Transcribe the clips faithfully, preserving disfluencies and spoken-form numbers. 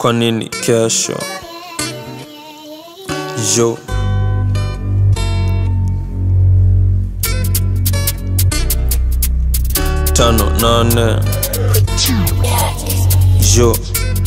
kwa nini kesho? Yo tano nane yo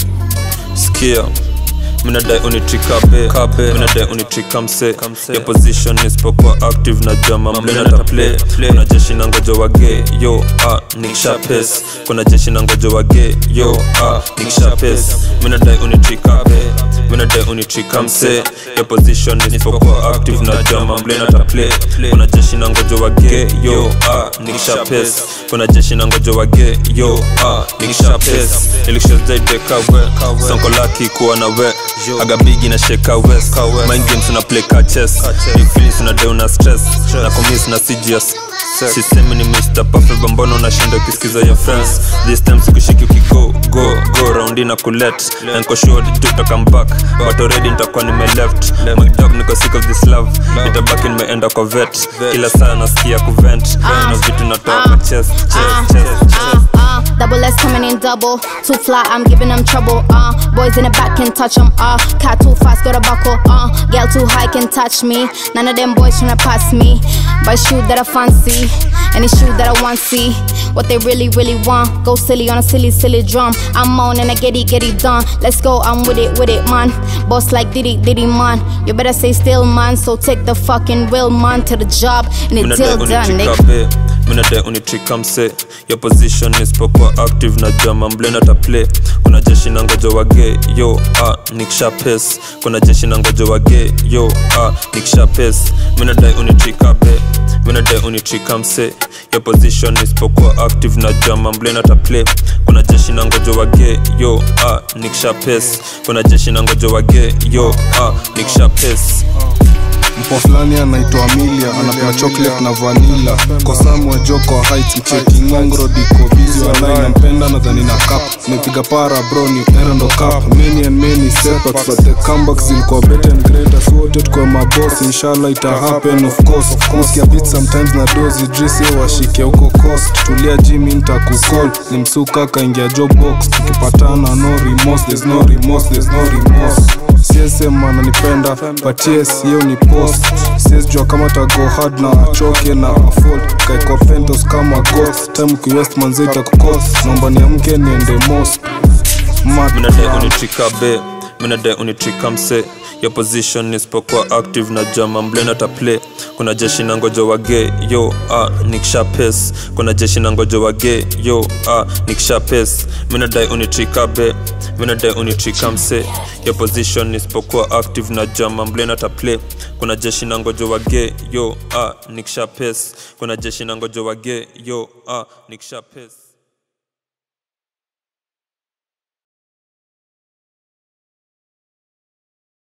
skia mina dai unitrika be mina dai unitrika mse your position is pokwa active na jama mblena ta play kuna jeshi na ngojo wage yo ah nikisha pace kuna jeshi na ngojo wage yo ah nikisha pace mina dai unitrika be mina dai unitrika mse your position is pokwa active na jama mblena ta play kuna jeshi na ngojo wage yo ah nikisha pace kuna jeshi na ngojo wage yo ah nikisha pace elections day deka we sonko lucky kuwa na we aga bigi na shake west mind games una play ka chess big feelings una down na stress na commit na C G S system ni Mister Perfect bambono na shinda kisikiza ya friends this time sikushiki ukigo go go round in a collet and ko sure to come back but already nitakuwa nime left my dog niko sick of this love nitabaki nimeenda kwa vet kila saa nasikia kuvent na vitu natoka chest chest chest double S coming in double, too fly, I'm giving them trouble, uh boys in the back can touch them, uh cat too fast, got a buckle, uh girl too high can touch me, none of them boys tryna pass me, buy shoe that I fancy, any shoe that I want see, what they really, really want, go silly on a silly, silly drum, I'm on and I get it, get it done, let's go, I'm with it, with it, man, boss like Diddy, Diddy, man, you better stay still, man, so take the fucking wheel, man, to the job, and it's till done, nigga. Mina dai unitrika mse your position is pokwa active na jama mblena ta play kuna jeshi na ngojo wage yo ah nikisha pace kuna jeshi na ngojo wage yo ah nikisha pace mina dai unitrika be mina dai unitrika mse your position is pokwa active na jama mblena ta play kuna jeshi na ngojo wage yo ah nikisha pace kuna jeshi na ngojo wage yo ah nikisha pace mpo flani anaitwa Amelia anapenda chocolate na vanilla kosamu wa joko heights mcheki ngongro diko busy online nampenda nadhani na cup nimepiga para bro ni erando cup many and many setbacks but the comebacks zilikuwa better and greater so wote tukwa maboss inshallah ita happen of course of course ya beat sometimes na dozi dress yo washike huko coast tulia gym nitakucall nimsuka kaingia job box tukipatana no remorse there's no remorse there's no remorse siese mana nipenda but yes yo ni post siese jua kama ta go hard na choke na afford kaikwa pentos kama ghost time ukiwest manze itakukost naomba niamke niende mosque mina dai unitrika be mina dai unitrika mse your position is pokwa active na jama mblena ta play kuna jeshi na ngojo wage yo ah nikisha pace kuna jeshi na ngojo wage yo ah nikisha pace mina dai unitrika be mina dai unitrika mse your position is pokwa active na jama mblena ta play kuna jeshi na ngojo wage yo ah nikisha pace kuna jeshi na ngojo wage yo ah nikisha pace